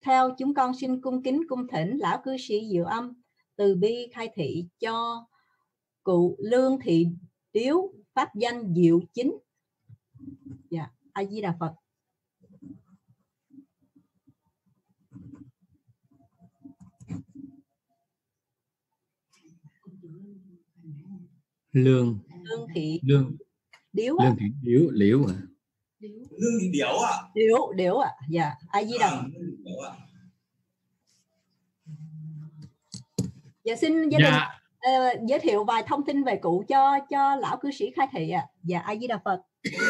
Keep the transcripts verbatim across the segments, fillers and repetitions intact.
theo, chúng con xin cung kính cung thỉnh lão cư sĩ Diệu Âm từ bi khai thị cho cụ Lương Thị Điếu pháp danh Diệu Chính. Dạ, A Di Đà Phật. Lương Lương Thị Lương Điếu Lương Thị Điếu Liễu à? Lương Thị Điếu ạ. Điếu Điếu ạ. Dạ, A Di Đà Phật. Dạ, xin gia đình Dạ. uh, giới thiệu vài thông tin về cụ cho cho lão cư sĩ khai thị ạ. Dạ, A Di Đà Phật.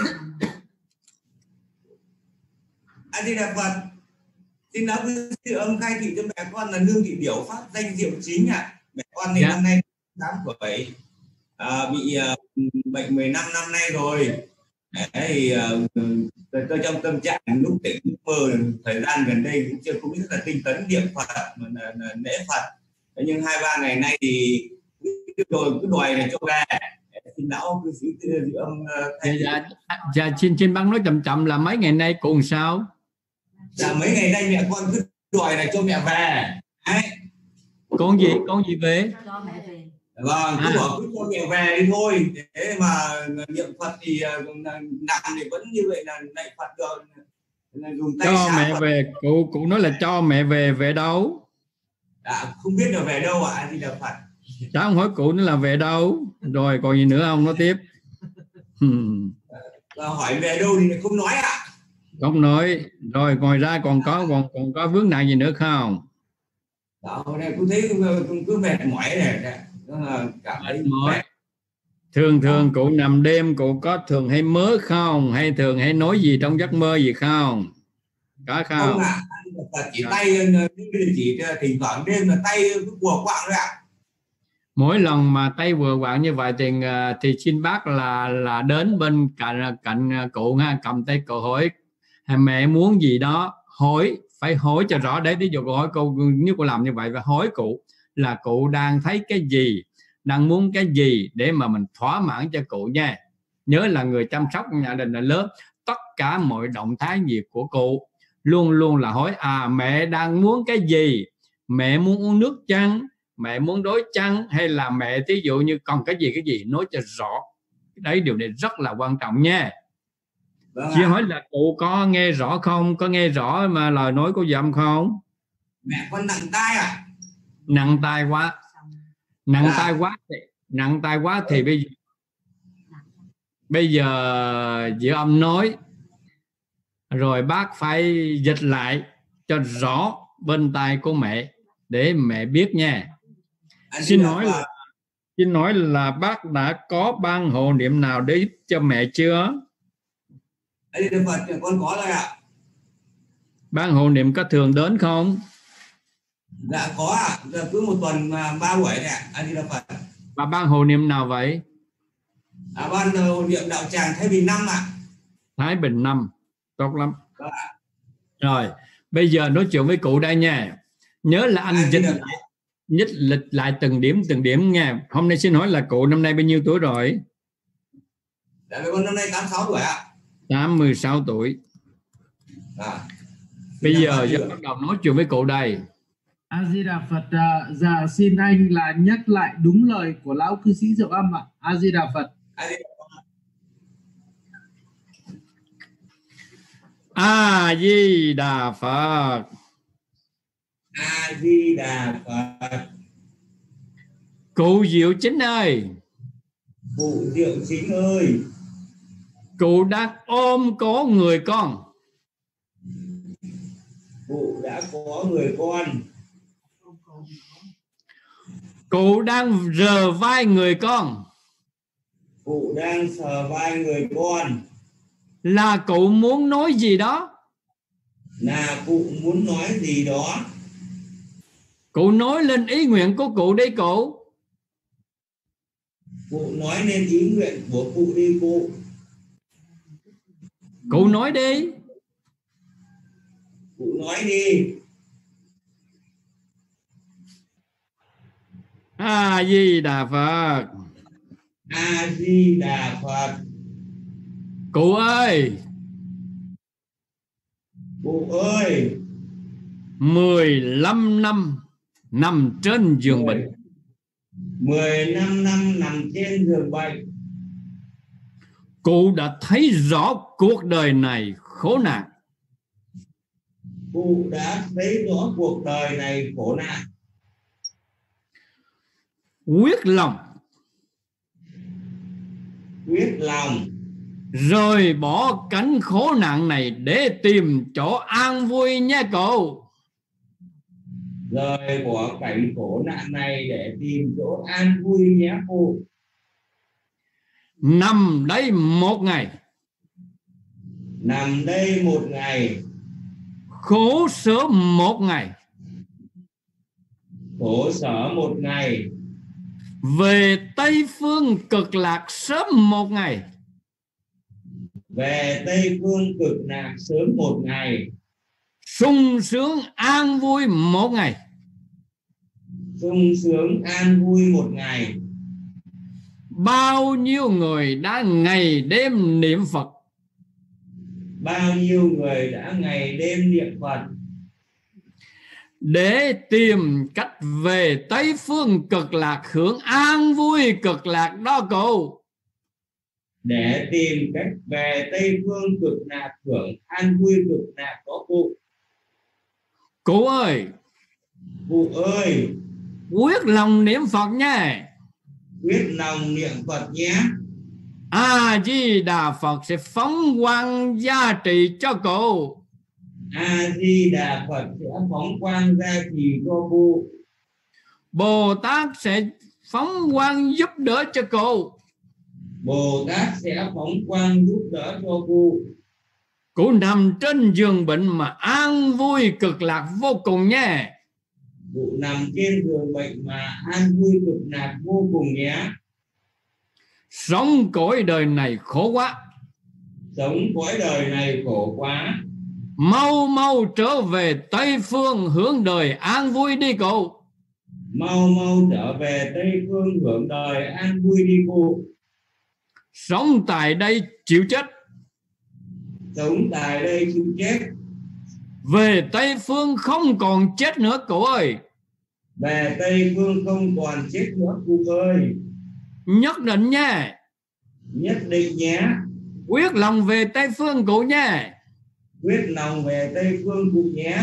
A Di Đà Phật. Xin lão cư sĩ Âm khai thị cho mẹ con là Lương Thị Điểu pháp danh Diệu Chính ạ. À. Mẹ con này dạ. Năm nay tám tuổi, à, bị uh, bệnh mười lăm năm nay rồi. Đấy, uh, tôi trong tâm trạng lúc tỉnh lúc mơ thời gian gần đây cũng chưa cũng rất là tinh tấn niệm Phật mà là, là lễ Phật. Thế nhưng hai ba ngày nay thì rồi cứ đòi này cho về. Xin lão cư sĩ Diệu Âm dạ, dạ, dạ, xin xin bác nói chậm chậm là mấy ngày nay cùng sao? Dạ mấy ngày nay mẹ con cứ đòi này cho mẹ về. Đấy. Con gì con gì về? Cho mẹ về. Vâng, cứ à. Bỏ cứ cho mẹ về đi thôi. Thế mà niệm Phật thì nặng thì vẫn như vậy là lạy Phật rồi. Dùng tay cho mẹ Phật. Về, cụ cụ nói là cho mẹ về về đâu? Dạ, không biết là về đâu ạ, à, thì là Phật. Cháu không hỏi cụ nó là về đâu. Rồi còn gì nữa không? Nói tiếp. À, hỏi về đâu thì không nói ạ. À. Không nói. Rồi ngoài ra còn có còn còn có vướng nạn gì nữa không? Đó, này cũng thấy cũng cứ mệt mỏi này, đó là cảm thấy mệt. Thường thường cụ nằm đêm cụ có thường hay mơ không, hay thường hay nói gì trong giấc mơ gì không? Có không? Không ạ, à, chỉ tay chỉ thỉnh thoảng đêm là tay cứ quờ quạng thôi ạ. À. Mỗi lần mà tay vừa quạng như vậy thì thì xin bác là là đến bên cạnh cạnh cụ ha, cầm tay cụ hỏi mẹ muốn gì đó, hỏi phải hỏi cho rõ. Để ví dụ câu hỏi cô, nếu cô làm như vậy và hỏi cụ là cụ đang thấy cái gì, đang muốn cái gì để mà mình thỏa mãn cho cụ nha. Nhớ là người chăm sóc nhà đình là lớn, tất cả mọi động thái việc của cụ luôn luôn là hỏi à mẹ đang muốn cái gì, mẹ muốn uống nước chăng, mẹ muốn đói chăng, hay là mẹ ví dụ như còn cái gì cái gì nói cho rõ. Đấy, điều này rất là quan trọng nha. Vâng Chị hỏi là cụ có nghe rõ không? Có nghe rõ mà lời nói của dâm không? Mẹ con nặng tai à? Nặng tai quá. Nặng à. tai quá thì nặng tai quá thì bây giờ bây giờ Diệu Âm nói rồi bác phải dịch lại cho rõ bên tai của mẹ để mẹ biết nha. Anh xin hỏi là xin nói là bác đã có ban hộ niệm nào để giúp cho mẹ chưa? Đây là Phật con có rồi ạ. Ban hộ niệm có thường đến không? Dạ có ạ, à. Cứ một tuần ba buổi này ạ. Anh là Phật. Và ban hộ niệm nào vậy? À, ban hộ niệm đạo tràng Thái Bình năm ạ. À. Thái Bình năm, tốt lắm. Dạ. Rồi, bây giờ nói chuyện với cụ đây nha. Nhớ là anh, anh dịch lại, nhích lịch lại từng điểm từng điểm nha. Hôm nay xin hỏi là cụ năm nay bao nhiêu tuổi rồi? Dạ con năm nay tám mươi sáu tuổi ạ. tám mươi sáu tuổi. À. Bây giờ giờ bắt đầu nói chuyện với cụ đây. A Di Đà Phật. Uh, dạ xin anh là nhắc lại đúng lời của lão cư sĩ Diệu Âm ạ. A Di Đà Phật. A Di Đà Phật. A Di Đà Phật. Cụ Diệu Chính ơi. Cụ Diệu Chính ơi. Cụ đang ôm có người con. Cụ đã có người con. Cụ đang rờ vai người con. Cụ đang sờ vai người con. Là cụ muốn nói gì đó. Là cụ muốn nói gì đó. Cụ nói lên ý nguyện của cụ đi cụ. Cụ nói lên ý nguyện của cụ đi cụ. Cụ nói đi. Cụ nói đi. A Di Đà Phật. A Di Đà Phật. Cụ ơi. Cụ ơi. mười lăm năm nằm trên giường bệnh. mười lăm năm nằm trên giường bệnh. Cụ đã thấy rõ cuộc đời này khổ nạn. Cụ đã thấy rõ cuộc đời này khổ nạn. Quyết lòng. Quyết lòng. Rồi bỏ cảnh khổ nạn này để tìm chỗ an vui nha cậu. Rời bỏ cảnh khổ nạn này để tìm chỗ an vui nhé cụ. Nằm đây một ngày. Nằm đây một ngày. Khổ sở một ngày. Khổ sở một ngày. Về Tây Phương Cực Lạc sớm một ngày. Về Tây Phương Cực Lạc sớm một ngày. Sung sướng an vui một ngày. Sung sướng an vui một ngày. Bao nhiêu người đã ngày đêm niệm Phật. Bao nhiêu người đã ngày đêm niệm Phật để tìm cách về Tây Phương Cực Lạc hưởng an vui cực lạc đó cậu. Để tìm cách về Tây Phương Cực Lạc hưởng an vui cực lạc đó cụ. Cụ ơi, cụ ơi, quyết lòng niệm Phật nha. Quyết lòng niệm Phật nhé. A Di Đà Phật sẽ phóng quang gia trị cho cậu. A Di Đà Phật sẽ phóng quang gia trì cho cụ. Bồ Tát sẽ phóng quang giúp đỡ cho cậu. Bồ Tát sẽ phóng quang giúp đỡ cho cụ. Cụ nằm trên giường bệnh mà an vui cực lạc vô cùng nha. Cụ nằm trên giường bệnh mà an vui cực lạc vô cùng nhé. Sống cõi đời này khổ quá. Sống cõi đời này khổ quá. Mau mau trở về Tây Phương hưởng đời an vui đi cậu. Mau mau trở về Tây Phương hưởng đời an vui đi cụ. Sống tại đây chịu chết. Sống tại đây chịu chết. Về Tây Phương không còn chết nữa cậu ơi. Về Tây Phương không còn chết nữa cụ ơi. Nhất định nha. Nhất định nhé. Quyết lòng về Tây Phương cụ nha. Quyết lòng về Tây Phương cụ nhé.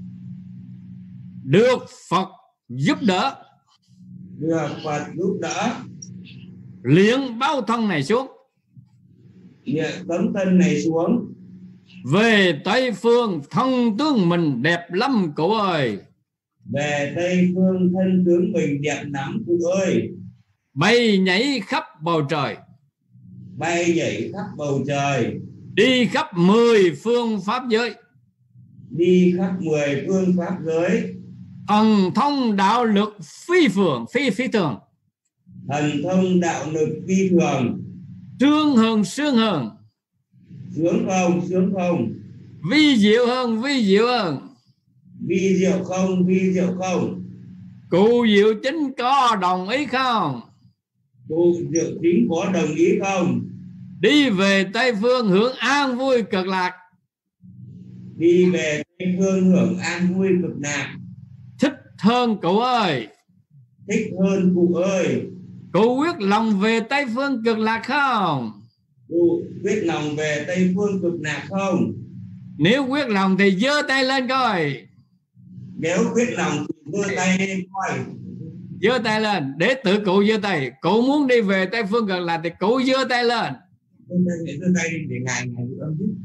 Được Phật giúp đỡ. Được Phật giúp đỡ. Liễn báo thân này xuống. Liễn tấm thân này xuống. Về Tây Phương thân tướng mình đẹp lắm cụ ơi. Về Tây Phương thân tướng mình đẹp lắm cụ ơi. Bay nhảy khắp bầu trời. Bay nhảy khắp bầu trời. Đi khắp mười phương pháp giới. Đi khắp mười phương pháp giới. Thần thông đạo lực phi phường phi phi thường. Thần thông đạo lực phi thường. Sướng hơn sướng hơn. Sướng không sướng không. Vi diệu hơn vi diệu hơn. Vi diệu không vi diệu không. Cụ Diệu Chính có đồng ý không? Cụ Diệu Chính có đồng ý không? Đi về Tây Phương hưởng an vui cực lạc. Đi về Tây Phương hưởng an vui cực lạc. Thích hơn cụ ơi. Thích hơn cụ ơi. Cụ quyết lòng về Tây Phương cực lạc không? Cụ quyết lòng về Tây Phương cực lạc không? Nếu quyết lòng thì giơ tay lên coi. Nếu quyết lòng thì giơ tay lên coi. Giơ tay lên để tự cụ giơ tay. Cụ muốn đi về Tây Phương cực lạc thì cụ giơ tay lên. Giơ tay để ngài ngài âm chứ.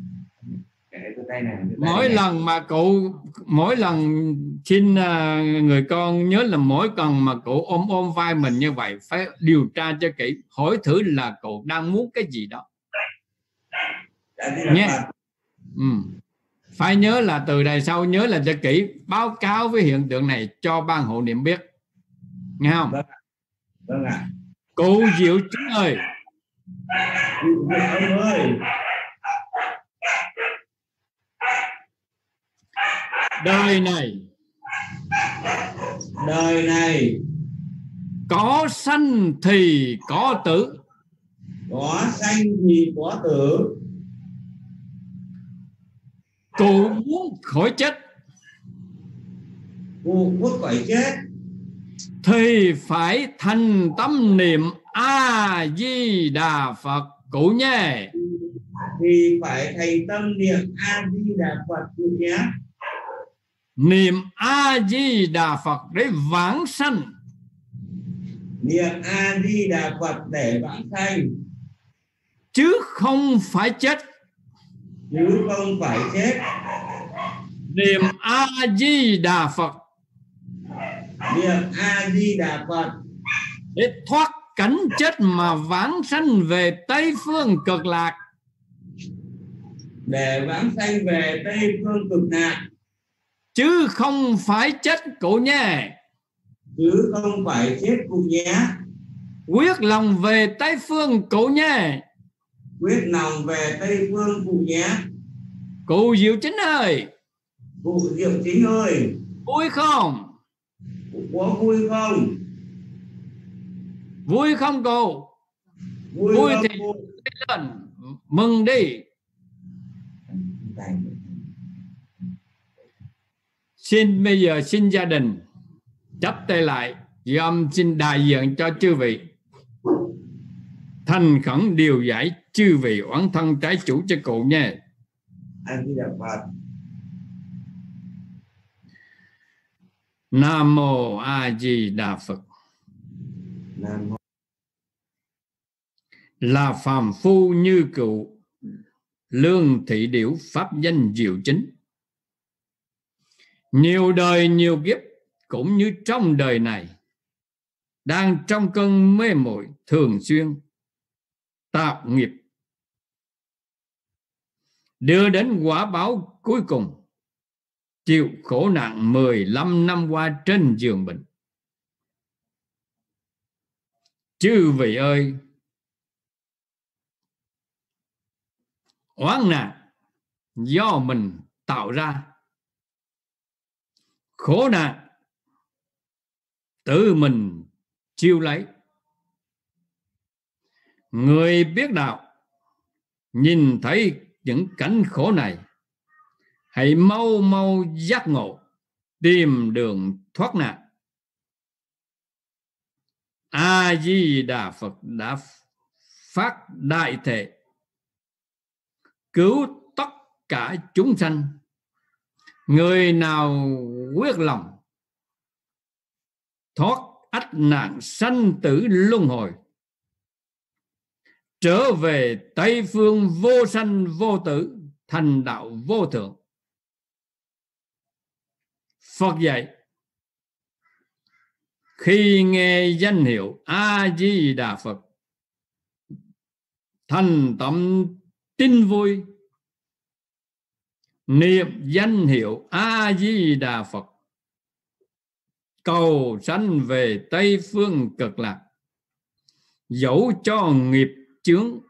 Mỗi lần mà cụ mỗi lần xin người con nhớ là mỗi lần mà cụ ôm ôm vai mình như vậy phải điều tra cho kỹ, hỏi thử là cụ đang muốn cái gì đó nhé. Ừ. Phải nhớ là từ đây sau nhớ là cho kỹ, báo cáo với hiện tượng này cho ban hộ niệm biết, nghe không? Vâng ạ. Vâng ạ. Cụ Diệu Chính ơi. Cụ Diệu ơi. Đời này Đời này có sanh thì có tử. Có sanh thì có tử. Cụ muốn khỏi chết. cụ khuất khỏi chết, thì phải thành tâm niệm A Di Đà Phật cụ nhé. thì phải thành tâm niệm A Di Đà Phật cụ nhé. Niệm A Di Đà Phật để vãng sanh, Niệm A Di Đà Phật để vãng sanh, chứ không phải chết. chứ không phải chết. Niệm A Di Đà Phật, Niệm A Di Đà Phật để thoát cảnh chết mà vãng sanh về Tây phương cực lạc, để vãng sanh về Tây phương cực lạc, chứ không phải chết cụ nhé. chứ không phải chết cụ nhé. Quyết lòng về Tây phương cụ nhé. Quyết lòng về Tây phương cụ nhé. Cụ Diệu Chính ơi, Cụ Diệu Chính ơi, vui không? cụ có vui không? Vui không cụ? Vui, Vui không, thì cụ? lên mừng đi. Xin bây giờ xin gia đình chắp tay lại, dòm xin đại diện cho chư vị thành khẩn điều giải chư vị oán thân trái chủ cho cụ nhé. A Di Đà Phật. Nam mô A Di Đà Phật. Nam mô. Là phàm phu như cụ, lương thị điểu pháp danh Diệu Chính. Nhiều đời nhiều kiếp, cũng như trong đời này, đang trong cơn mê muội thường xuyên tạo nghiệp, đưa đến quả báo cuối cùng, chịu khổ nạn mười lăm năm qua trên giường bệnh. Chư vị ơi, oán nạn do mình tạo ra, khổ nạn tự mình chiêu lấy. Người biết đạo nhìn thấy những cảnh khổ này, hãy mau mau giác ngộ, tìm đường thoát nạn. A Di Đà Phật đã phát đại thể cứu tất cả chúng sanh. Người nào quyết lòng thoát ách nạn sanh tử luân hồi, trở về Tây phương vô sanh vô tử, thành đạo vô thượng. Phật dạy, khi nghe danh hiệu A Di Đà Phật, thành tâm tin vui, niệm danh hiệu A Di Đà Phật, cầu sanh về Tây phương cực lạc. Dẫu cho nghiệp chướng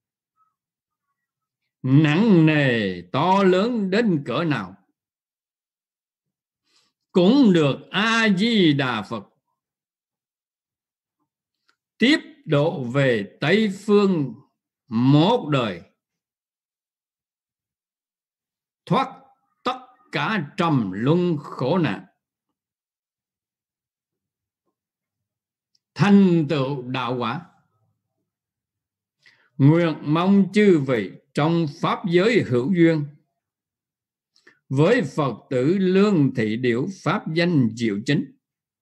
nặng nề to lớn đến cỡ nào, cũng được A Di Đà Phật tiếp độ về Tây phương một đời, thoát tất cả trầm luân khổ nạn, thành tựu đạo quả. Nguyện mong chư vị trong pháp giới hữu duyên với Phật tử Lương Thị Điểu pháp danh Diệu Chính,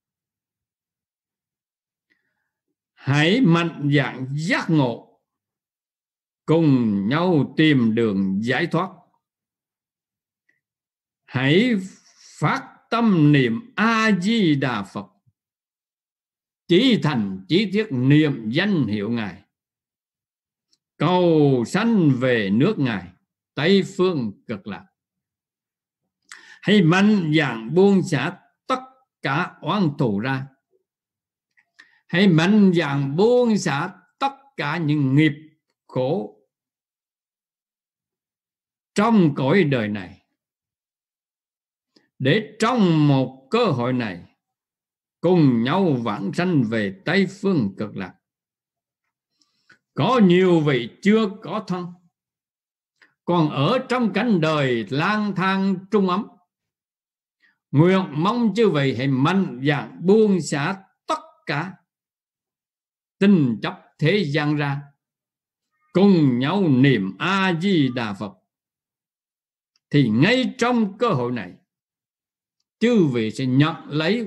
hãy mạnh dạn giác ngộ, cùng nhau tìm đường giải thoát. Hãy phát tâm niệm A Di Đà Phật, chí thành chí thiết niệm danh hiệu Ngài, cầu sanh về nước Ngài Tây phương cực lạc. Hãy mạnh dạn buông xả tất cả oán thù ra. Hãy mạnh dạn buông xả tất cả những nghiệp khổ trong cõi đời này, để trong một cơ hội này cùng nhau vãng sanh về Tây phương cực lạc. Có nhiều vị chưa có thân, còn ở trong cảnh đời lang thang trung ấm, Nguyện mong chư vị hãy mạnh dạn buông xả tất cả tình chấp thế gian ra, cùng nhau niệm A Di Đà Phật. Thì ngay trong cơ hội này, chư vị sẽ nhận lấy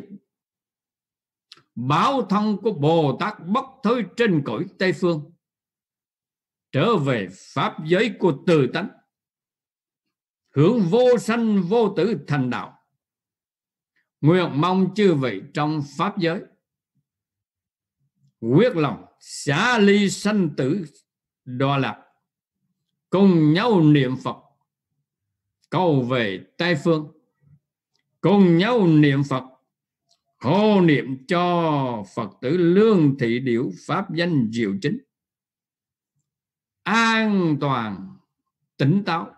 báo thân của Bồ Tát Bất Thối trên cõi Tây Phương, trở về pháp giới của từ tánh, hướng vô sanh vô tử thành đạo. Nguyện mong chư vị trong pháp giới quyết lòng xả ly sanh tử đọa lạc, cùng nhau niệm Phật cầu về Tây Phương, cùng nhau niệm Phật hộ niệm cho Phật tử Lương Thị Điểu pháp danh diệu chính, an toàn tỉnh táo,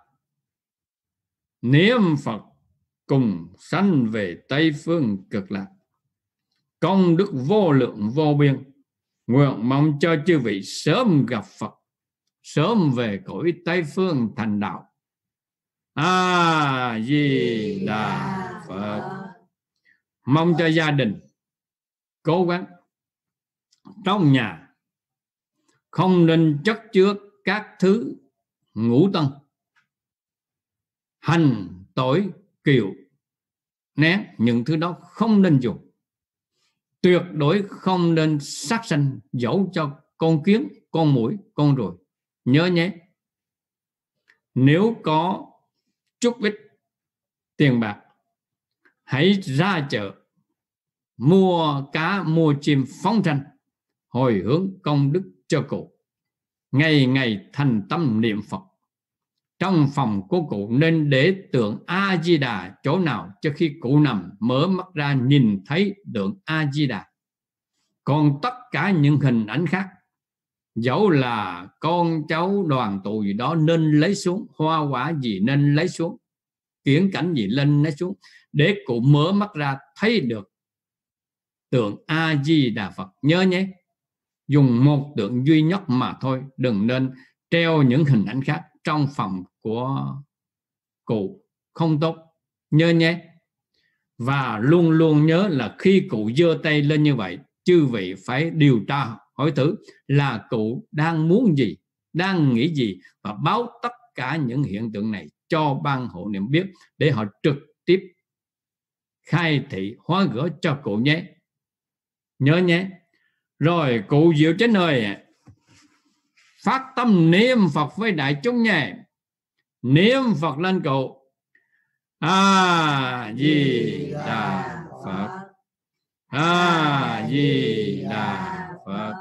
niệm Phật cùng sanh về Tây Phương cực lạc, công đức vô lượng vô biên. Nguyện mong cho chư vị sớm gặp Phật, sớm về cõi Tây Phương thành đạo. A Di Đà Phật. Mong cho gia đình cố gắng trong nhà không nên chất chứa các thứ ngũ tân, hành, tỏi, kiều, nén, những thứ đó không nên dùng. Tuyệt đối không nên sát sanh dẫu cho con kiến, con muỗi, con ruồi. Nhớ nhé, nếu có chút ít tiền bạc, hãy ra chợ mua cá, mua chim phóng sanh, hồi hướng công đức cho cụ. Ngày ngày thành tâm niệm Phật. Trong phòng của cụ nên để tượng A Di Đà chỗ nào, cho khi cụ nằm mở mắt ra nhìn thấy tượng A Di Đà. Còn tất cả những hình ảnh khác, dẫu là con cháu đoàn tụ gì đó nên lấy xuống, hoa quả gì nên lấy xuống, kiển cảnh gì lên lấy xuống, để cụ mở mắt ra thấy được tượng A Di Đà Phật. Nhớ nhé, dùng một tượng duy nhất mà thôi, đừng nên treo những hình ảnh khác trong phòng của cụ, không tốt. Nhớ nhé. Và luôn luôn nhớ là khi cụ giơ tay lên như vậy, chư vị phải điều tra hỏi thử là cụ đang muốn gì, đang nghĩ gì, và báo tất cả những hiện tượng này cho ban hộ niệm biết, để họ trực tiếp khai thị hóa gỡ cho cụ nhé. Nhớ nhé. Rồi cụ diệu chính ơi, phát tâm niệm Phật với đại chúng nhé. Niệm Phật lên cụ. A Di Đà Phật. A Di Đà Phật.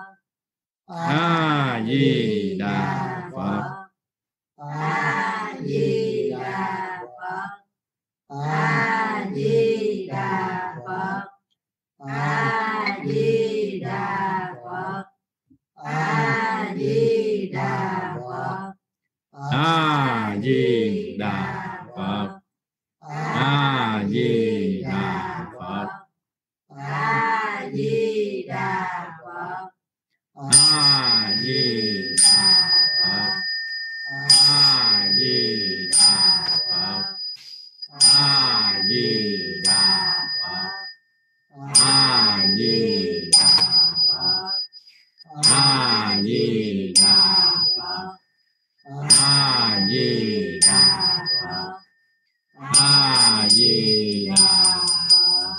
A Di Đà Phật. A Di Đà Phật. A Di Đà Phật. A Di Đà Phật. A Di Đà Phật. A Di Đà Phật. A Di Đà Phật. A Di Đà Phật. A Di Đà Phật. A Di Đà Phật. A Di Đà Phật. A Di Đà Phật. A Di Đà Phật. A Di Đà Phật. A Di Đà Phật.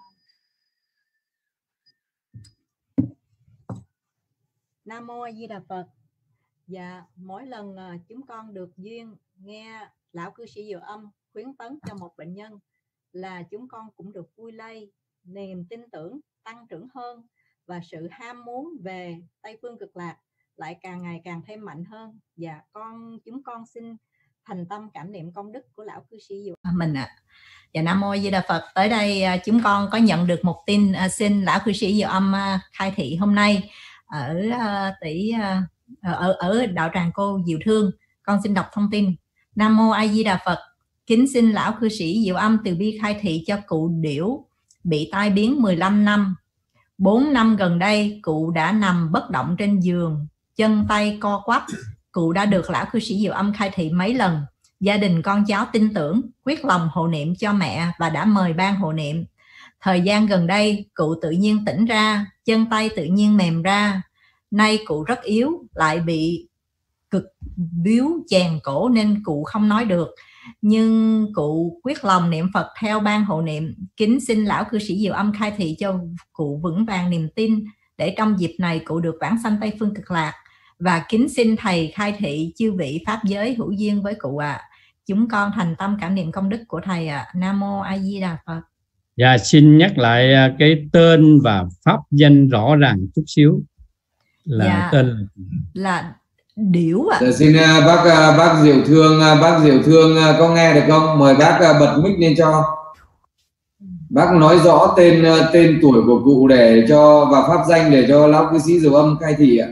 Nam mô A Di Đà Phật. Dạ, mỗi lần chúng con được duyên nghe lão cư sĩ Diệu Âm khuyến tấn cho một bệnh nhân là chúng con cũng được vui lây, niềm tin tưởng tăng trưởng hơn, và sự ham muốn về Tây Phương Cực Lạc lại càng ngày càng thêm mạnh hơn. Và con chúng con xin thành tâm cảm niệm công đức của lão cư sĩ Diệu Âm mình ạ. À. Và Nam mô A Di Đà Phật. Tới đây chúng con có nhận được một tin xin lão cư sĩ Diệu Âm khai thị hôm nay ở tỷ ở ở đạo tràng Cô Diệu Thương. Con xin đọc thông tin. Nam mô A Di Đà Phật. Kính xin lão cư sĩ Diệu Âm từ bi khai thị cho cụ Điểu bị tai biến mười lăm năm. bốn năm gần đây cụ đã nằm bất động trên giường, chân tay co quắp. Cụ đã được lão cư sĩ Diệu Âm khai thị mấy lần. gia đình con cháu tin tưởng, quyết lòng hộ niệm cho mẹ và đã mời ban hộ niệm. Thời gian gần đây, cụ tự nhiên tỉnh ra, chân tay tự nhiên mềm ra. Nay cụ rất yếu, lại bị cực biếu chèn cổ nên cụ không nói được. Nhưng cụ quyết lòng niệm Phật theo ban hộ niệm. Kính xin lão cư sĩ Diệu Âm khai thị cho cụ vững vàng niềm tin để trong dịp này cụ được vãng sanh Tây Phương Cực Lạc. Và kính xin thầy khai thị chư vị pháp giới hữu duyên với cụ ạ. À. Chúng con thành tâm cảm niệm công đức của thầy ạ. À. Nam mô A Di Đà Phật. Dạ, xin nhắc lại cái tên và pháp danh rõ ràng chút xíu. Là dạ, tên là Điểu ạ. À. Dạ, xin uh, bác uh, bác Diệu Thương, uh, bác Diệu Thương uh, có nghe được không? Mời bác uh, bật mic lên cho. Bác nói rõ tên uh, tên tuổi của cụ để cho và pháp danh để cho lão cư sĩ Diệu Âm khai thị ạ.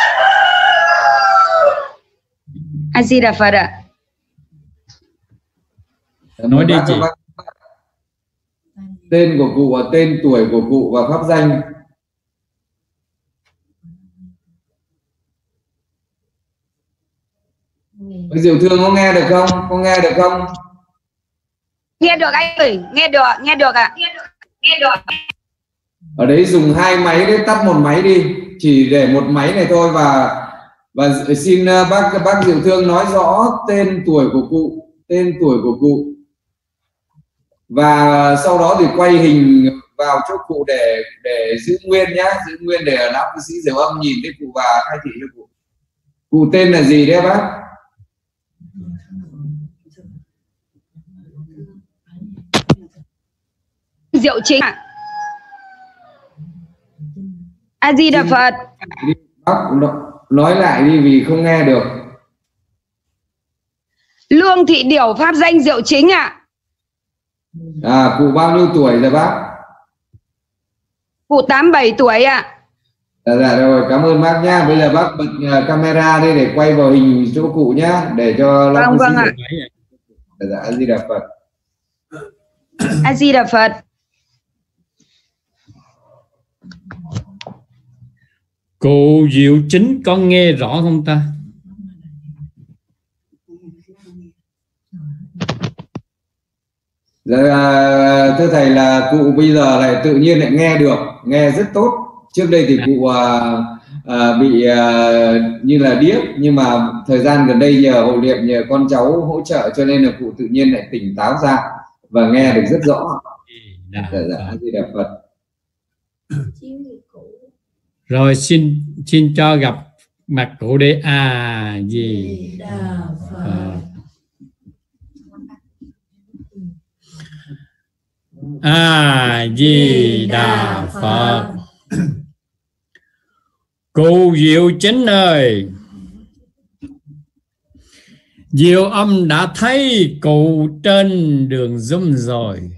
A Di Đà Phật ạ. Nói đi chị. Tên của cụ và tên tuổi của cụ và pháp danh. Bác Diệu Thương có nghe được không? Có nghe được không? Nghe được anh ơi, nghe được, nghe được ạ. Nghe được, nghe được. Ở đấy dùng hai máy đấy, tắt một máy đi, chỉ để một máy này thôi. Và và xin bác bác Diệu Thương nói rõ tên tuổi của cụ, tên tuổi của cụ. Và sau đó thì quay hình vào cho cụ để để giữ nguyên nhá, giữ nguyên để lão cư sĩ Diệu Âm nhìn thấy cụ và khai thị cho cụ. Cụ tên là gì đấy bác? Diệu Chính ạ. A Di Đà Phật. Bác nói lại đi vì không nghe được. Lương Thị Điểu, pháp danh Diệu Chính ạ. À, cụ bao nhiêu tuổi rồi bác? Cụ tám mươi bảy tuổi ạ. Dạ, dạ rồi, cảm ơn bác nhá. Bây giờ bác bật camera đi để quay vào hình chỗ cụ nhá, để cho vâng, vâng ạ. Dạ, dạ, A Di Đà Phật. A Di Đà Phật. Cụ Diệu Chính có nghe rõ không ta? Dạ, thưa thầy là cụ bây giờ lại tự nhiên lại nghe được, nghe rất tốt. Trước đây thì cụ à, à, bị à, như là điếc, nhưng mà thời gian gần đây nhờ hội niệm, nhờ con cháu hỗ trợ cho nên là cụ tự nhiên lại tỉnh táo ra và nghe được rất rõ. Dạ, dạ, A Di Đà Phật. Rồi xin xin cho gặp mặt cụ đi. À gì à. A Di Đà Phật. Cụ Diệu Chính ơi, Diệu Âm đã thấy cụ trên đường Zoom rồi.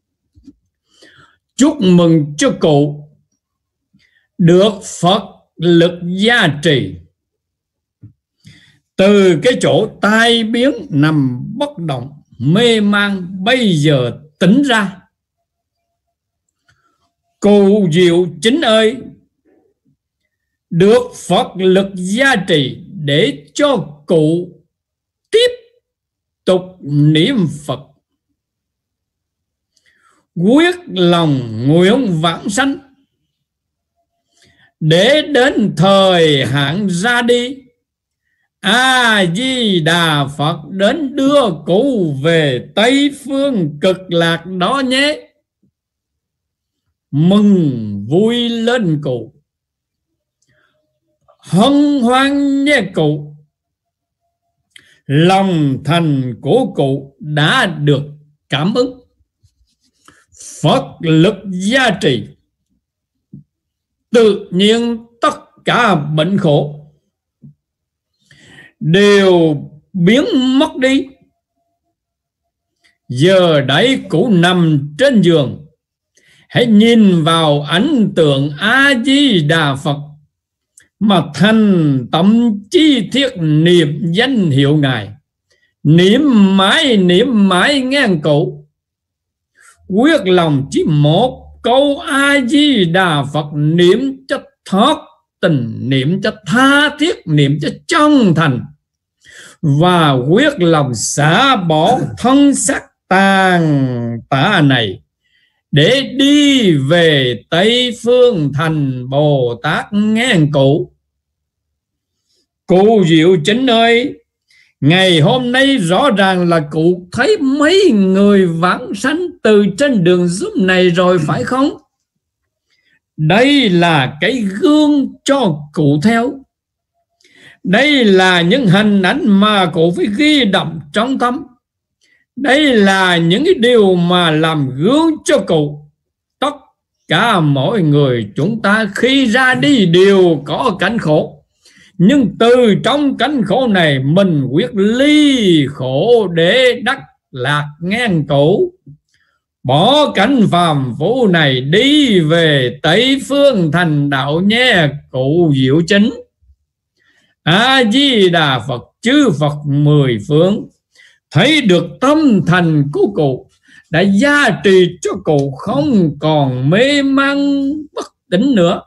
Chúc mừng cho cụ được Phật lực gia trì, từ cái chỗ tai biến nằm bất động mê man bây giờ tỉnh ra. Cụ Diệu Chính ơi, được Phật lực gia trì để cho cụ tiếp tục niệm Phật, quyết lòng nguyện vãng sanh, để đến thời hạn ra đi, A Di Đà Phật đến đưa cụ về Tây Phương Cực Lạc đó nhé. Mừng vui lên cụ, hân hoan nhé cụ. Lòng thành của cụ đã được cảm ứng. Phật lực gia trì, tự nhiên tất cả bệnh khổ đều biến mất đi. Giờ đấy cụ nằm trên giường, hãy nhìn vào ảnh tượng A Di Đà Phật mà thành tâm chi thiết niệm danh hiệu Ngài. Niệm mãi niệm mãi ngang cụ, quyết lòng chỉ một câu A Di Đà Phật, niệm cho thoát tình, niệm cho tha thiết, niệm cho chân thành. và quyết lòng xả bỏ thân xác tàn tạ này để đi về Tây Phương thành Bồ Tát nghe cụ. Cụ Diệu Chính ơi, ngày hôm nay rõ ràng là cụ thấy mấy người vãng sanh từ trên đường giúp này rồi phải không? Đây là cái gương cho cụ theo. Đây là những hình ảnh mà cụ phải ghi đậm trong tâm. Đây là những cái điều mà làm gương cho cụ. Tất cả mỗi người chúng ta khi ra đi đều có cảnh khổ, nhưng từ trong cảnh khổ này mình quyết ly khổ để đắc lạc ngang cụ. Bỏ cảnh phàm phu này đi về Tây Phương thành đạo nhé cụ Diệu Chính. A Di Đà Phật, chư Phật mười phương thấy được tâm thành của cụ đã gia trì cho cụ không còn mê man bất tỉnh nữa,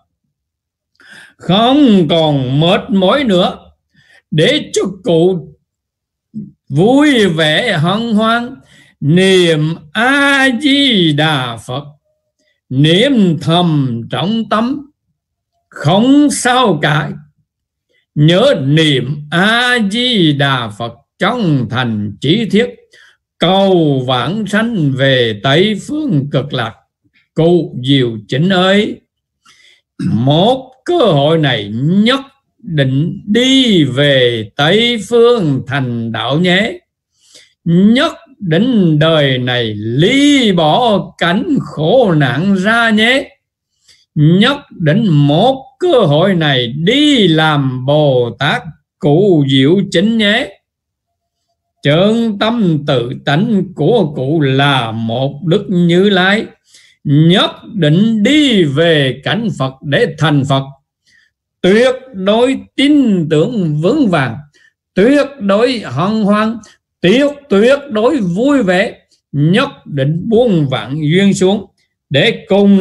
không còn mệt mỏi nữa, để cho cụ vui vẻ hân hoan niệm A Di Đà Phật, niệm thầm trong tâm không sao cả. Nhớ niệm A Di Đà Phật trong thành trí thiết, cầu vãng sanh về Tây Phương cực lạc. Cụ Diệu Chính ơi, một cơ hội này nhất định đi về Tây Phương thành đạo nhé. Nhất định đời này ly bỏ cảnh khổ nạn ra nhé. Nhất định một cơ hội này đi làm Bồ Tát cụ Diệu Chính nhé. Chân tâm tự tánh của cụ là một Đức Như Lai, nhất định đi về cảnh Phật để thành Phật. Tuyệt đối tin tưởng vững vàng, tuyệt đối hân hoan, tuyệt tuyệt đối vui vẻ, nhất định buông vạn duyên xuống để cùng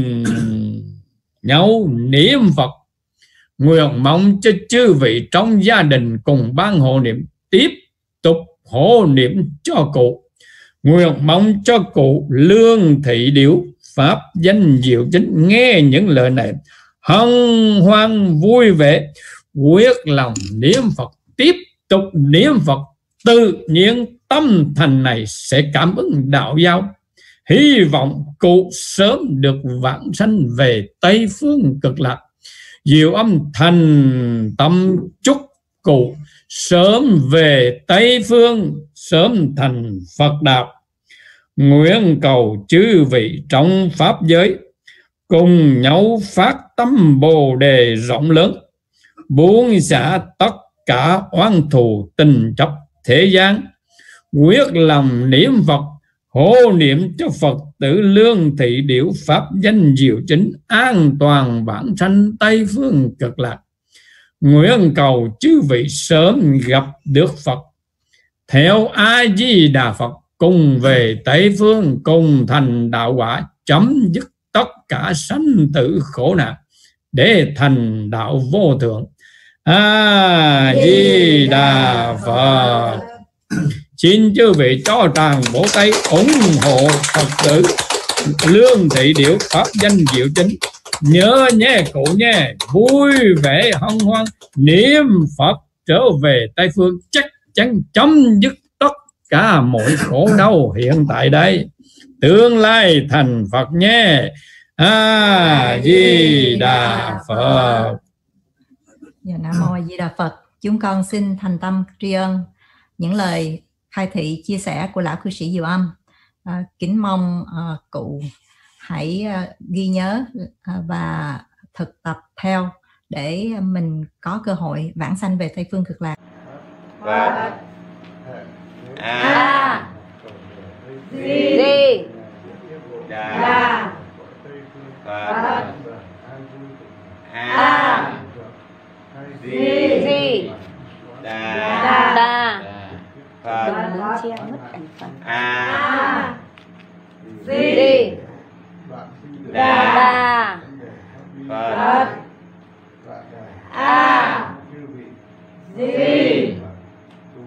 nhau niệm Phật. Nguyện mong cho chư vị trong gia đình cùng ban hộ niệm tiếp tục hộ niệm cho cụ. Nguyện mong cho cụ Lương Thị Điểu pháp danh Diệu Chính nghe những lời này hân hoan vui vẻ, quyết lòng niệm Phật, tiếp tục niệm Phật. Tự nhiên tâm thành này sẽ cảm ứng đạo giao. Hy vọng cụ sớm được vãng sanh về Tây Phương cực lạc. Diệu Âm thành tâm chúc cụ sớm về Tây Phương, sớm thành Phật đạo. Nguyện cầu chư vị trong pháp giới cùng nhau phát tâm Bồ Đề rộng lớn, buông xả tất cả oán thù tình chấp thế gian, quyết lòng niệm Phật, hộ niệm cho Phật tử Lương Thị Điểu pháp danh Diệu Chính an toàn vãng sanh Tây Phương cực lạc. Nguyện cầu chư vị sớm gặp được Phật, theo A Di Đà Phật cùng về Tây Phương, cùng thành đạo quả, chấm dứt tất cả sanh tử khổ nạn để thành đạo vô thượng. A Di Đà Phật. Xin chư vị cho tràng vỗ tay ủng hộ Phật tử Lương Thị Điểu pháp danh Diệu Chính. Nhớ nhé cụ nhé, vui vẻ hân hoan niệm Phật trở về Tây Phương, chắc chắn chấm dứt tất cả mọi khổ đau hiện tại đây, tương lai thành Phật nhé. A Di Đà Phật. Dạ, Nam Mô A Di Đà Phật. Chúng con xin thành tâm tri ân những lời khai thị chia sẻ của lão cư sĩ Diệu Âm. À, kính mong à, cụ hãy à, ghi nhớ à, và thực tập theo để mình có cơ hội vãng sanh về Tây Phương cực lạc. Phật A Di Đà Phật A Di Đà Phật A Di Đà Phật A Di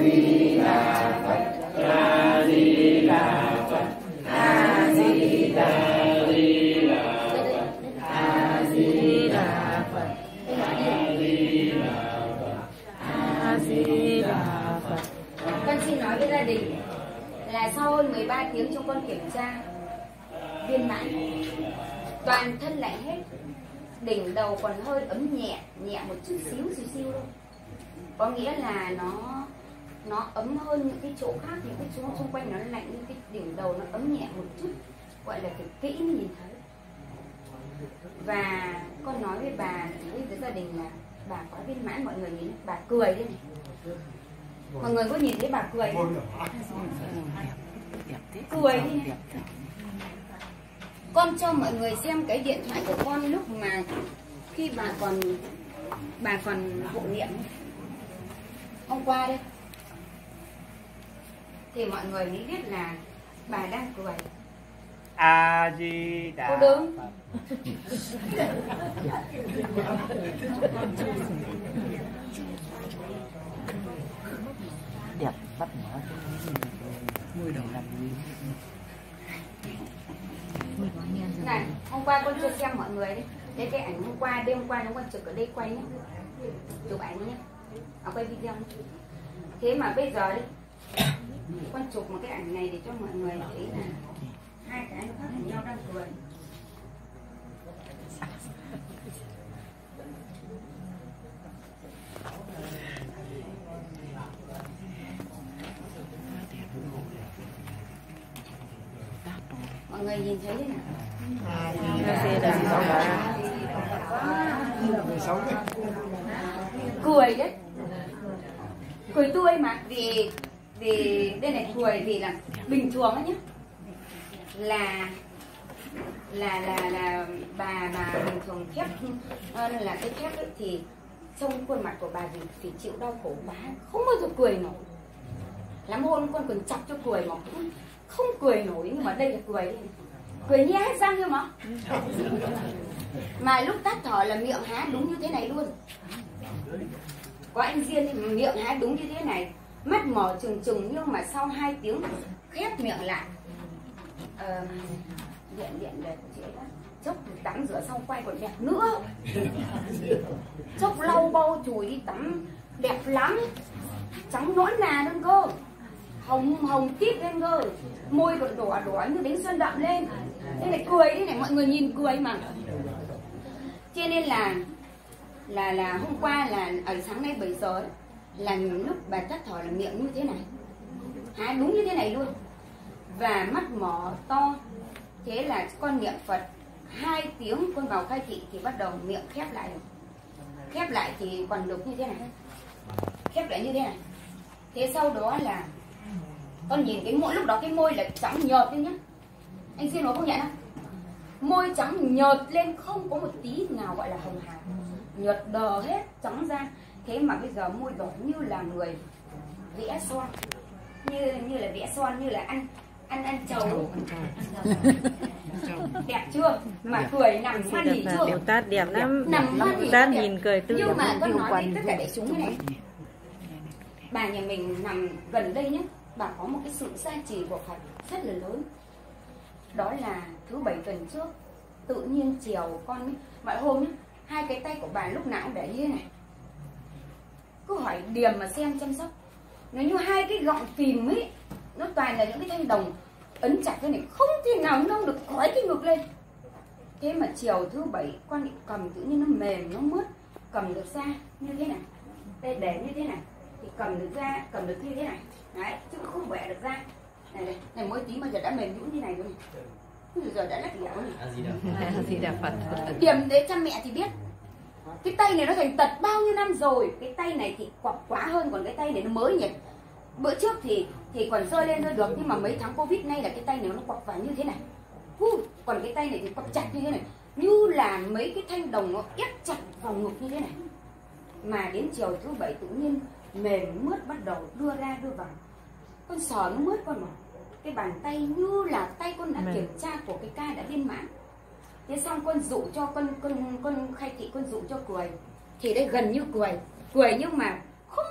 Di Đà Phật, A Di Đà Phật, A Di Đà Phật, A Di Đà Phật, A Di Đà Phật, A Di Đà Phật. Con xin nói với gia đình là sau hơn mười ba tiếng cho con kiểm tra viên mãn, toàn thân lạnh hết, đỉnh đầu còn hơi ấm nhẹ, nhẹ một chút xíu xíu xíu thôi. Có nghĩa là nó nó ấm hơn những cái chỗ khác, những cái chỗ xung quanh nó lạnh, nhưng cái đỉnh đầu nó ấm nhẹ một chút, gọi là phải kỹ mới nhìn thấy. Và con nói với bà với với gia đình là bà quá viên mãn, mọi người nhìn bà cười đây này. Mọi người có nhìn thấy bà cười không? Cười đi này. Con cho mọi người xem cái điện thoại của con lúc mà khi bà còn bà còn hộ niệm hôm qua đây, thì mọi người mới biết là bà đang cười. A Di Đà. Cô đứng. Đẹp bắt mở môi đầu làm gì. Này, hôm qua con chưa xem mọi người đấy. Thế cái ảnh hôm qua, đêm hôm qua chúng con trực ở đây quay nhé. Chụp ảnh nhé. À, quay video nhé. Thế mà bây giờ đấy, con chụp một cái ảnh này để cho mọi người thấy là hai cái nó khác nhau đang cười. Mọi người nhìn thấy thế nào? Cười đấy, cười tươi mà, vì vì đây này cười vì là bình thường đó nhé, là là là là bà bà bình thường khép là cái khép ấy, thì trong khuôn mặt của bà thì, thì chịu đau khổ, bà không bao giờ cười nổi. Lắm hôm con còn chọc cho cười mà cũng không cười nổi, nhưng mà đây là cười, cười nhé hết răng thôi mà. Mà lúc tắt thở là miệng há đúng như thế này luôn. Có anh Diên thì miệng há đúng như thế này, mắt mở trừng trừng, nhưng mà sau hai tiếng khép miệng lại. Ờ, điện điện để chị ấy đã chốc tắm rửa xong quay còn đẹp nữa. Chốc lau bâu chùi đi tắm đẹp lắm, trắng nõn nà luôn cơ, hồng hồng tít lên cơ, môi còn đỏ đỏ như bánh xuân đậm lên. Thế này cười thế này, mọi người nhìn cười mà. Cho nên là là là hôm qua là ở sáng nay bảy giờ ấy, là lúc bà tắt thở là miệng như thế này, há đúng như thế này luôn, và mắt mở to. Thế là con niệm Phật hai tiếng, con vào khai thị thì bắt đầu miệng khép lại, khép lại thì còn được như thế này, khép lại như thế này. Thế sau đó là con nhìn cái môi, lúc đó cái môi là trắng nhợt lên nhá, anh xin nó không nhận không? Môi trắng nhợt lên, không có một tí nào gọi là hồng hào, nhợt đờ hết, trắng ra. Thế mà bây giờ môi đỏ như là người vẽ son, như như là vẽ son, như là ăn ăn ăn trầu. Đẹp chưa? Mà cười nằm hoan hỉ chưa? Điều tát đẹp lắm. Nằm hoan hỉ tát đẹp. nhìn cười tươi. Nhưng mà con nói với tất cả đại chúng thế này, bà nhà mình nằm gần đây nhé, bà có một cái sự gia trì của Phật rất là lớn. Đó là thứ bảy tuần trước, tự nhiên chiều con ấy, mọi hôm nhé, hai cái tay của bà lúc nào cũng để như thế này. Cứ hỏi Điềm mà xem chăm sóc, nó như hai cái gọng phìm ấy, nó toàn là những cái thanh đồng ấn chặt thế này, không thể nào nâng được khỏi cái ngực lên. Thế mà chiều thứ bảy con định cầm, tự nhiên nó mềm, nó mướt, cầm được ra như thế này, đây để như thế này thì cầm được ra, cầm được như thế này đấy, chứ không bẻ được ra. Này này, này mới tí mà giờ đã mềm nhũn như này rồi này, bây giờ đã lắc lẻo này. A Di Đà Phật. Điểm để cha mẹ thì biết cái tay này nó thành tật bao nhiêu năm rồi, cái tay này thì quặp quá hơn, còn cái tay này nó mới nhỉ. Bữa trước thì thì còn rơi lên rơi được, nhưng mà mấy tháng Covid nay là cái tay này nó quặp vào như thế này. Hú, còn cái tay này thì quặp chặt như thế này, như là mấy cái thanh đồng nó ép chặt vào ngực như thế này. Mà đến chiều thứ bảy tự nhiên mềm mướt, bắt đầu đưa ra đưa vào, con sờ nó mướt con mà cái bàn tay như là tay con đã kiểm tra của cái ca đã viên mãn. Thế xong con dụ cho con con con khai thị, con dụ cho cười thì đây gần như cười, cười nhưng mà không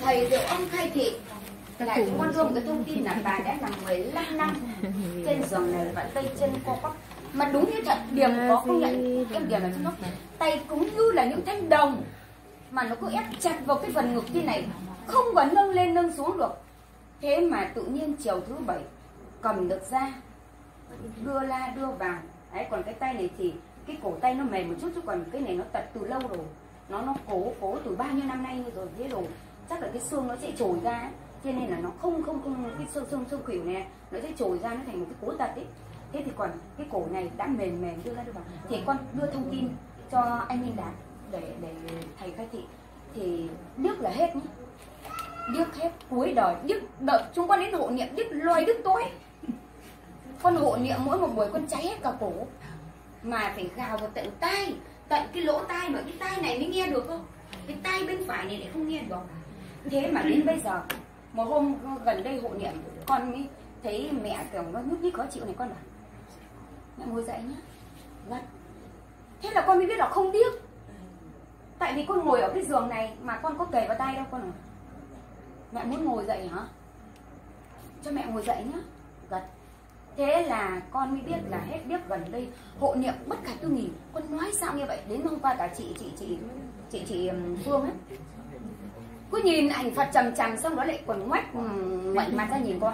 thầy Diệu Âm khai thị lại cho con đưa một cái thông tin là bà đã làm mười lăm năm trên giường này và tay chân co quắp, mà đúng như thật điểm có công nhận em điểm là trong lúc tay cũng như là những thanh đồng mà nó cứ ép chặt vào cái phần ngực như này, không có nâng lên nâng xuống được. Thế mà tự nhiên chiều thứ bảy cầm được ra, đưa la đưa vào. Đấy, còn cái tay này thì cái cổ tay nó mềm một chút, chứ còn cái này nó tật từ lâu rồi, nó nó cố cố từ bao nhiêu năm nay rồi, thế rồi chắc là cái xương nó sẽ trồi ra ấy. Cho nên là nó không không không cái xương xương xương khuỷu này nó sẽ trồi ra, nó thành một cái cố tật ấy. Thế thì còn cái cổ này đã mềm mềm đưa ra đưa vào, thì con đưa thông tin cho anh Minh Đạt để để thầy khai thị thì điếc là hết nhé, điếc hết cuối đời, điếc đợi chúng con đến hộ niệm điếc loài đứt tối. Con hộ niệm mỗi một buổi con cháy hết cả cổ, mà phải gào vào tận tai, tận cái lỗ tai, mà cái tai này mới nghe được không, cái tai bên phải này lại không nghe được. Thế mà đến bây giờ một hôm gần đây hộ niệm con mới thấy mẹ kiểu nó nhúc nhích khó chịu này, con bảo mẹ ngồi dậy nhá, gật. Thế là con mới biết là không điếc, tại vì con ngồi ở cái giường này mà con có kề vào tay đâu. Con nói mẹ muốn ngồi dậy hả, cho mẹ ngồi dậy nhá, gật. Thế là con mới biết là hết điếc. Gần đây hộ niệm bất khả tư nghì. Con nói sao như vậy, đến hôm qua cả chị chị chị chị chị Phương ấy cứ nhìn ảnh Phật trầm trầm, xong đó lại còn ngoách ngoảnh mặt ra nhìn con,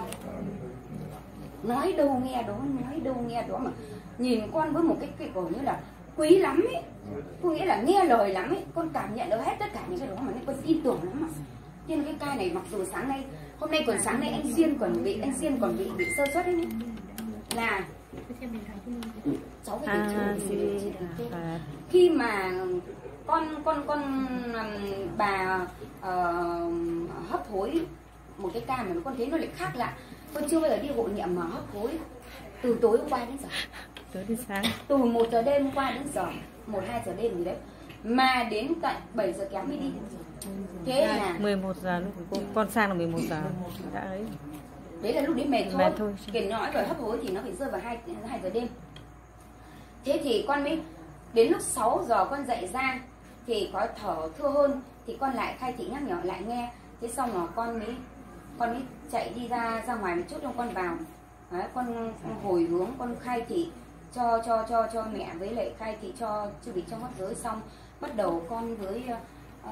nói đâu nghe đó, nói đâu nghe đó, mà nhìn con với một cái cái cổ như là quý lắm ấy, có nghĩa là nghe lời lắm ấy. Con cảm nhận được hết tất cả những cái đó mà nên con tin tưởng lắm mà. Nên cái ca này mặc dù sáng nay, hôm nay còn sáng nay anh Xiên còn bị anh Xiên còn bị bị sơ suất ấy, là cháu phải điều trị khi mà con con con bà uh, hấp hối một cái ca mà con thấy nó lại khác lạ. Con chưa bao giờ đi hộ niệm mà hấp hối từ tối hôm qua đến giờ, tối đến sáng, từ một giờ đêm hôm qua đến giờ, một hai giờ đêm gì đấy, mà đến tận bảy giờ kém mới đi. Thế là mười một giờ lúc con sang là mười một giờ đã ấy. Đấy là lúc đấy mệt thôi, mệt thôi. Kiền nói rồi hấp hối thì nó phải rơi vào hai hai giờ đêm. Thế thì con mới đến lúc sáu giờ con dậy ra thì có thở thưa hơn, thì con lại khai thị nhắc nhở lại nghe. Thế xong rồi con mới con mới chạy đi ra ra ngoài một chút cho con vào. Đấy, con, con hồi hướng con khai thị cho cho cho cho mẹ với lại khai thị cho chư vị trong pháp giới, xong bắt đầu con với uh,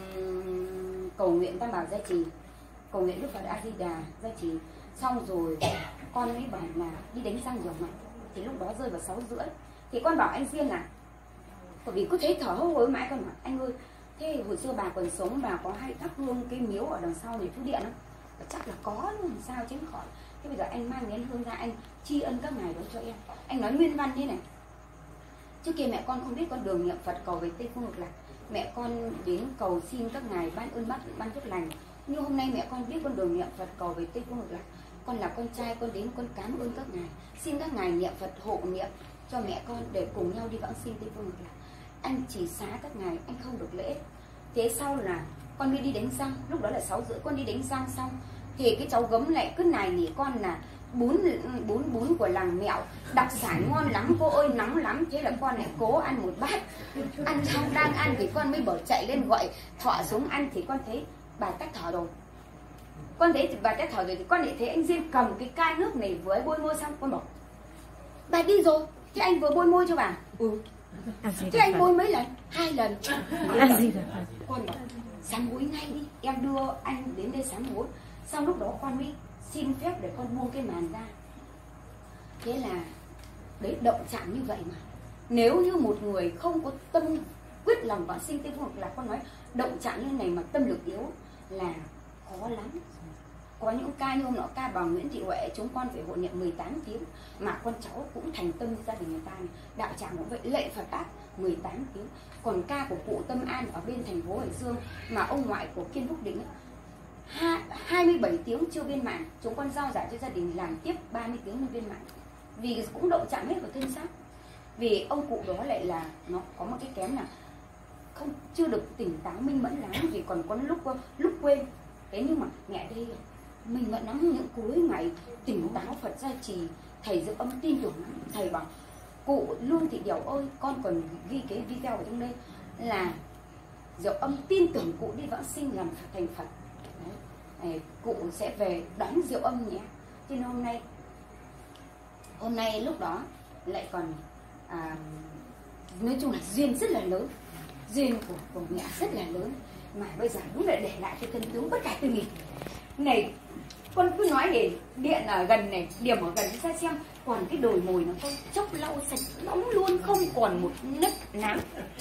cầu nguyện Tam Bảo gia trì, cầu nguyện Đức Phật A Di Đà gia trì, xong rồi con mới bảo là đi đánh răng rửa mặt. Thì lúc đó rơi vào sáu rưỡi, thì con bảo anh Diên là bởi vì cứ thấy thở hốc hối mãi, con bảo anh ơi thế hồi xưa bà còn sống bà có hay thắp hương cái miếu ở đằng sau này Phú Điện không? Chắc là có, làm sao tránh khỏi. Thế bây giờ anh mang đến hương ra, anh tri ân các ngài đó cho em. Anh nói nguyên văn thế này: trước kia mẹ con không biết con đường niệm Phật cầu về Tây Phương Cực Lạc, mẹ con đến cầu xin các ngài ban ơn ban ban phước lành. Nhưng hôm nay mẹ con biết con đường niệm Phật cầu về Tây Phương Cực Lạc, con là con trai, con đến con cảm ơn các ngài, xin các ngài niệm Phật hộ niệm cho mẹ con để cùng nhau đi vãng sinh Tây Phương Cực Lạc. Anh chỉ xá các ngài, anh không được lễ. Thế sau là con mới đi đánh răng, lúc đó là sáu rưỡi con đi đánh răng xong thì cái cháu gấm lại cứ nài nỉ con là bún bún bún của làng Mẹo đặc sản ngon lắm cô ơi, nóng lắm. Thế là con lại cố ăn một bát, ăn xong đang ăn thì con mới bỏ chạy lên gọi Thọ xuống ăn, thì con thấy bà tắt thở rồi. Con thấy thì bà tắt thở rồi thì con lại thấy anh Diên cầm cái ca nước này với bôi môi, xong con bảo bà đi rồi, thế anh vừa bôi môi cho bà. Ừ. Thế anh bôi mấy lần? Hai lần. Con bảo sám hối ngay đi, em đưa anh đến đây sám hối. Sau lúc đó con mới xin phép để con buông cái màn ra. Thế là đấy, động chạm như vậy mà. Nếu như một người không có tâm quyết lòng vãng sinh Tây Phương Cực Lạc, con nói động chạm như này mà tâm lực yếu là khó lắm. Có những ca như hôm nọ ca bà Nguyễn Thị Huệ, chúng con phải hộ niệm mười tám tiếng mà con cháu cũng thành tâm gia đình người ta này. Đạo tràng cũng vậy, lệ Phật ác mười tám tiếng. Còn ca của cụ Tâm An ở bên thành phố Hải Dương mà ông ngoại của Kiên Phúc Định ấy, hai mươi bảy tiếng chưa viên mãn, chúng con giao giải cho gia đình làm tiếp ba mươi tiếng viên mãn. Vì cũng động chạm hết vào thân xác. Vì ông cụ đó lại là nó có một cái kém là không chưa được tỉnh táo minh mẫn lắm, vì còn có lúc lúc quên. Thế nhưng mà mẹ đây mình vẫn nắm những cuối ngày tỉnh táo, Phật gia trì, thầy Diệu Âm tin tưởng lắm. Thầy bảo cụ Lương Thị Điều ơi, con còn ghi cái video ở trong đây là Diệu Âm tin tưởng cụ đi vãng sinh làm thành Phật. cụ sẽ về đón Diệu Âm nhé. Cho nên hôm nay hôm nay lúc đó lại còn à, nói chung là duyên rất là lớn, duyên của, của mẹ rất là lớn, mà bây giờ đúng là để lại cái thân tướng bất khả tư nghị này. Con cứ nói để điện ở gần này, điểm ở gần ra xem, còn cái đồi mồi nó có chốc lau sạch nóng luôn, không còn một nứt nám.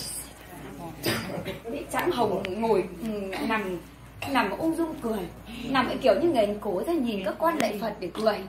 Trắng Hồng ngồi nằm nằm ung dung cười, nằm kiểu như người cổ ra nhìn các con lạy Phật để cười.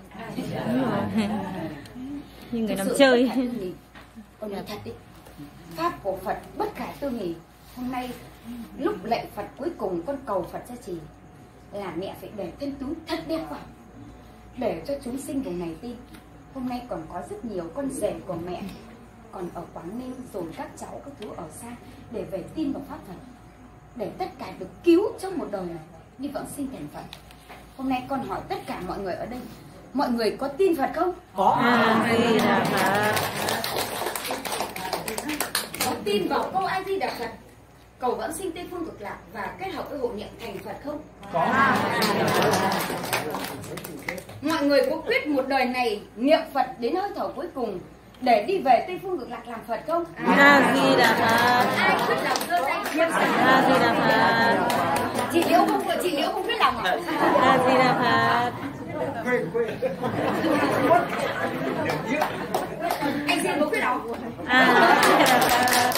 Như người nằm chơi. Con nói thật đi, pháp của Phật bất khả tư nghì. Hôm nay lúc lạy Phật cuối cùng con cầu Phật gia trì là mẹ phải để thân tướng thật đẹp vào, để cho chúng sinh vùng này tin. Hôm nay còn có rất nhiều con rể của mẹ còn ở Quảng Ninh, rồi các cháu các thứ ở xa để về tin vào pháp Phật, để tất cả được cứu trong một đời này đi vãng sinh thành Phật. Hôm nay con hỏi tất cả mọi người ở đây, mọi người có tin Phật không? Có. A Di Đà Phật. Có tin vào câu A Di Đà Phật, cầu vãng sinh Tây Phương Cực Lạc và kết hợp với hộ niệm thành Phật không? Có. Mọi người có quyết một đời này niệm Phật đến hơi thở cuối cùng để đi về Tây Phương Cực Lạc làm Phật không? A Di Đà Phật. Ai quyết lòng giơ tay? A Di Đà Phật. Chị Liễu không, chị Liễu không quyết lòng à? A Di Đà Phật. Anh Diên có quyết lòng? A Di Đà Phật.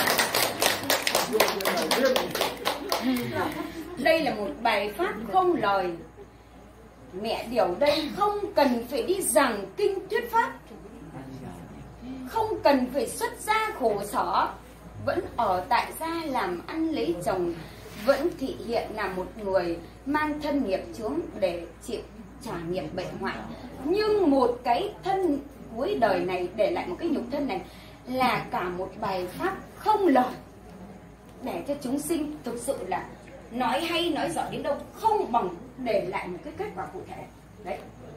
Đây là một bài pháp không lời. Mẹ Điểu đây không cần phải đi giảng kinh thuyết pháp, không cần phải xuất gia khổ sở, vẫn ở tại gia làm ăn lấy chồng, vẫn thị hiện là một người mang thân nghiệp chướng để chịu trả nghiệp bệnh hoạn. Nhưng một cái thân cuối đời này, để lại một cái nhục thân này, là cả một bài pháp không lời, để cho chúng sinh thực sự là nói hay nói giỏi đến đâu không bằng để lại một cái kết quả cụ thể. Đấy,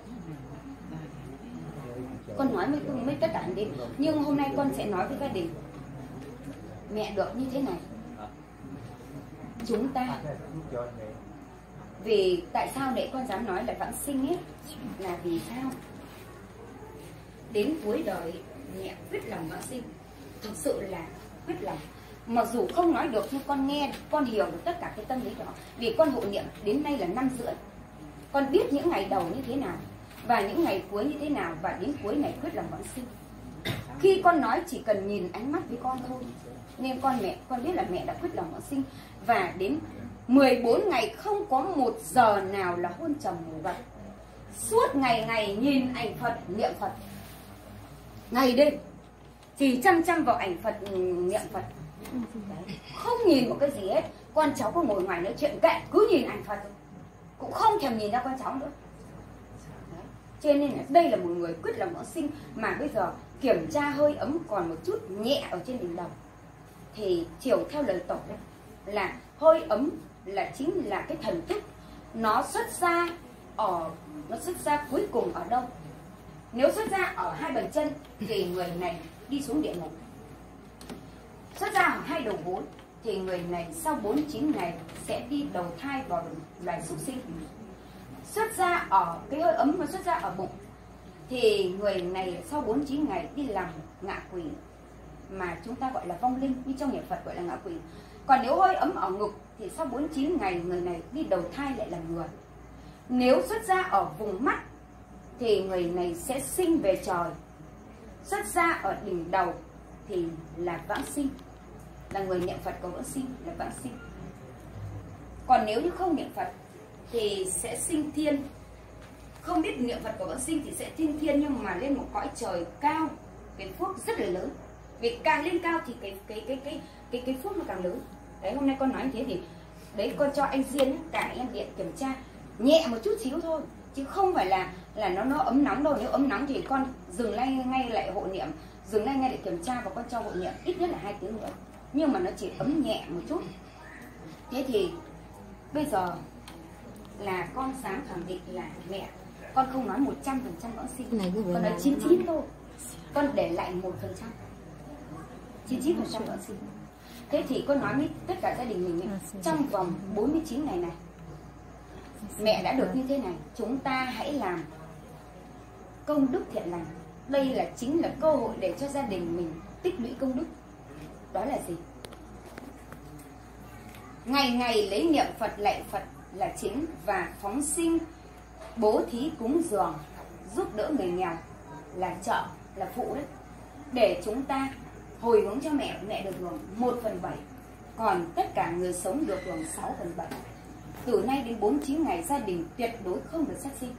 con nói với, với tất cả anh đến. Nhưng hôm nay con sẽ nói với gia đình mẹ được như thế này. Chúng ta, vì tại sao để con dám nói là vãng sinh ấy, là vì sao đến cuối đời mẹ quyết lòng vãng sinh, thực sự là quyết lòng. Mặc dù không nói được nhưng con nghe, con hiểu được tất cả cái tâm lý đó. Vì con hộ niệm đến nay là năm rưỡi, con biết những ngày đầu như thế nào và những ngày cuối như thế nào, và đến cuối ngày quyết lòng vãng sinh. Khi con nói chỉ cần nhìn ánh mắt với con thôi, nên con mẹ con biết là mẹ đã quyết lòng vãng sinh. Và đến mười bốn ngày không có một giờ nào là hôn trầm ngủ gật, suốt ngày ngày nhìn ảnh Phật niệm Phật, ngày đêm chỉ chăm chăm vào ảnh Phật niệm Phật. Đấy, không nhìn một cái gì hết. Con cháu có ngồi ngoài nói chuyện kệ, cứ nhìn ảnh Phật, cũng không thèm nhìn ra con cháu nữa. Đấy, cho nên là đây là một người quyết lòng vãng sinh. Mà bây giờ kiểm tra hơi ấm còn một chút nhẹ ở trên đỉnh đầu, thì chiều theo lời tổ đấy, là hơi ấm là chính là cái thần thức, nó xuất ra ở nó xuất ra cuối cùng ở đâu? Nếu xuất ra ở hai bàn chân thì người này đi xuống địa ngục. Xuất ra ở hai đầu gối thì người này sau bốn mươi chín ngày sẽ đi đầu thai vào loài súc sinh. Xuất ra ở cái hơi ấm mà xuất ra ở bụng thì người này sau bốn mươi chín ngày đi làm ngạ quỷ, mà chúng ta gọi là vong linh, như trong nhà Phật gọi là ngạ quỷ. Còn nếu hơi ấm ở ngực thì sau bốn mươi chín ngày người này đi đầu thai lại là người. Nếu xuất ra ở vùng mắt thì người này sẽ sinh về trời. Xuất ra ở đỉnh đầu thì là vãng sinh, là người niệm Phật cầu vãng sinh là vãng sinh. Còn nếu như không niệm Phật thì sẽ sinh thiên. Không biết niệm Phật cầu vãng sinh thì sẽ thiên thiên, nhưng mà lên một cõi trời cao, cái phước rất là lớn. Vì càng lên cao thì cái cái cái cái cái cái phước nó càng lớn. Đấy, hôm nay con nói như thế thì đấy, con cho anh Diên cả em điện kiểm tra nhẹ một chút xíu thôi, chứ không phải là là nó nó ấm nóng đâu. Nếu ấm nóng thì con dừng ngay ngay lại hộ niệm, dừng ngay ngay để kiểm tra, và con cho hộ niệm ít nhất là hai tiếng nữa. Nhưng mà nó chỉ ấm nhẹ một chút. Thế thì bây giờ là con dám khẳng định là mẹ, con không nói một trăm phần trăm vãng sinh, con nói chín mươi chín thôi. Con để lại một phần trăm, chín mươi chín phần trăm vãng sinh. Thế thì con nói với tất cả gia đình mình ấy, trong vòng bốn mươi chín ngày này mẹ đã được như thế này, chúng ta hãy làm công đức thiện lành. Đây là chính là cơ hội để cho gia đình mình tích lũy công đức. Đó là gì? Ngày ngày lấy niệm Phật lạy Phật là chính, và phóng sinh bố thí cúng dường giúp đỡ người nghèo là trợ, là phụ đấy, để chúng ta hồi hướng cho mẹ. Mẹ được hưởng một phần bảy, còn tất cả người sống được hưởng sáu phần bảy. Từ nay đến bốn mươi chín ngày, gia đình tuyệt đối không được sát sinh,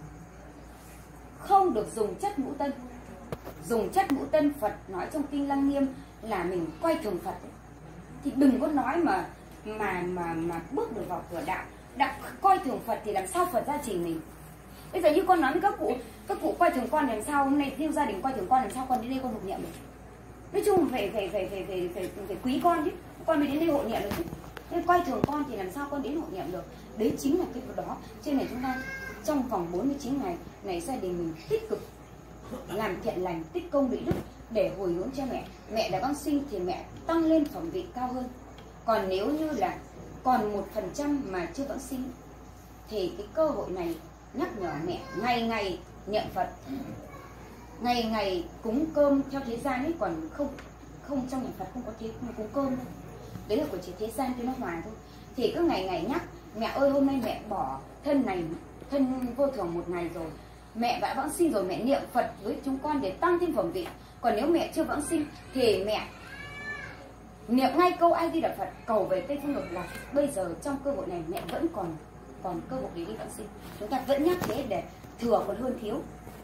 không được dùng chất ngũ tân. Dùng chất ngũ tân, Phật nói trong kinh Lăng Nghiêm là mình coi thường Phật ấy. Thì đừng có nói mà mà mà mà bước được vào cửa đạo. Đã coi thường Phật thì làm sao Phật gia trì mình? Bây giờ như con nói với các cụ, các cụ coi thường con làm sao, hôm nay theo gia đình coi thường con làm sao con đến đây con hộ niệm được? Nói chung phải phải phải phải phải phải, phải quý con chứ, con mới đến đây hộ niệm được chứ. Nên coi thường con thì làm sao con đến hộ niệm được? Đấy chính là cái đó. Cho nên chúng ta trong vòng bốn mươi chín ngày này, gia đình mình tích cực làm thiện lành, tích công lũy đức để hồi hướng cho mẹ. Mẹ đã vãng sinh thì mẹ tăng lên phẩm vị cao hơn. Còn nếu như là còn một phần trăm mà chưa vãng sinh thì cái cơ hội này nhắc nhở mẹ ngày ngày niệm Phật, ngày ngày cúng cơm theo thế gian ấy, còn không không trong nhà Phật không có thế không cúng cơm đâu. Đấy là của chỉ thế gian, thế nó hòa thôi. Thì cứ ngày ngày nhắc mẹ ơi, hôm nay mẹ bỏ thân này, thân vô thường một ngày rồi, mẹ đã vãng sinh rồi, mẹ niệm Phật với chúng con để tăng thêm phẩm vị. Còn nếu mẹ chưa vãng sinh thì mẹ niệm ngay câu A Di Đà Phật cầu về Tây Phương Cực Lạc. Bây giờ trong cơ hội này mẹ vẫn còn còn cơ hội để đi vãng sinh. Chúng ta vẫn nhắc thế để thừa còn hơn thiếu,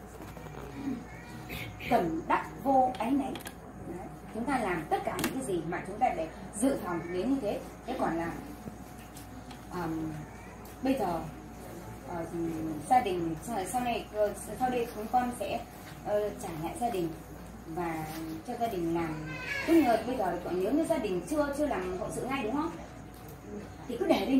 cần đắc vô áy náy. Chúng ta làm tất cả những cái gì mà chúng ta để dự phòng đến như thế. Thế còn là um, bây giờ uh, gia đình sau này uh, sau đây chúng con sẽ uh, trả lại gia đình và cho gia đình làm. Tức là bây giờ còn nếu như gia đình chưa chưa làm hậu sự ngay đúng không? Thì cứ để đây